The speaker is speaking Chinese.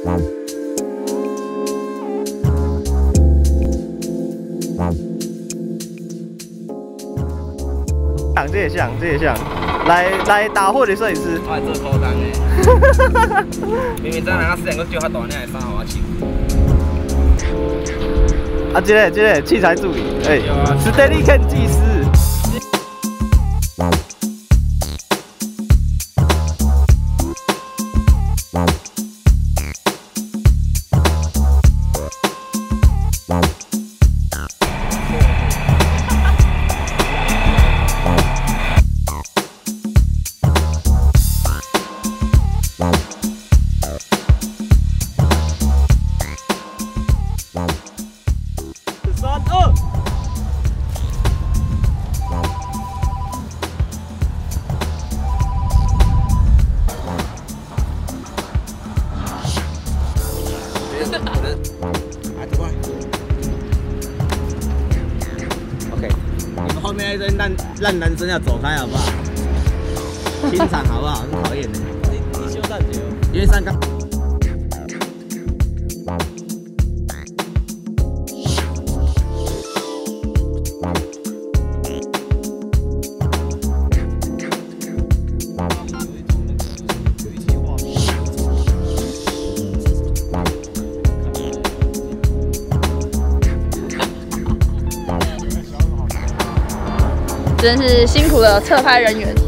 这也像，这也像，来打货的摄影师。 我来做孤单的。明明咱人家4点个叫较大，你还三互我请。 啊，这个器材助理，哎，Steadicam 技师。 OK， 你们后面那堆烂男生要走开好不好？清场好不好？很讨厌的。你休战节哦。因为刚。 真是辛苦了侧拍人员。